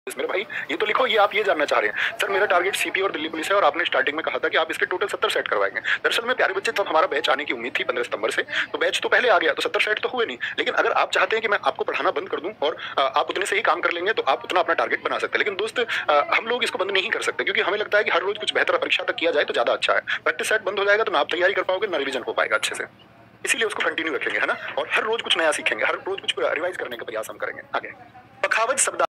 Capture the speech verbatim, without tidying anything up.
मेरे भाई ये तो लिखो, ये आप ये जानना चाह रहे हैं सर मेरा टारगेट सीपी और दिल्ली पुलिस है और आपने स्टार्टिंग में कहा था कि आप इसके टोटल सत्तर सेट करवाएंगे। दरअसल में प्यारे बच्चे, तब हमारा बैच आने की उम्मीद थी पंद्रह सितंबर से, तो बैच तो पहले आ गया, तो सत्तर सेट तो हुए नहीं। लेकिन अगर आप चाहते हैं कि मैं आपको पढ़ाना बंद कर दूं और आप उतने से ही काम कर लेंगे तो आप उतना अपना टारगेट बना सकते हैं। लेकिन दोस्त हम लोग इसको बंद नहीं कर सकते, क्योंकि हमें लगता है कि हर रोज कुछ बेहतर परीक्षा तक किया जाए तो ज्यादा अच्छा है। प्रैक्टिस सेट बंद हो जाएगा तो ना आप तैयारी कर पाओगे ना रिविजन हो पाएगा अच्छे से। इसीलिए उसको कंटिन्यू रखेंगे, है ना, और हर रोज कुछ नया सीखेंगे, हर रोज कुछ रिवाइज करने का प्रयास हम करेंगे आगे। पखावज शब्द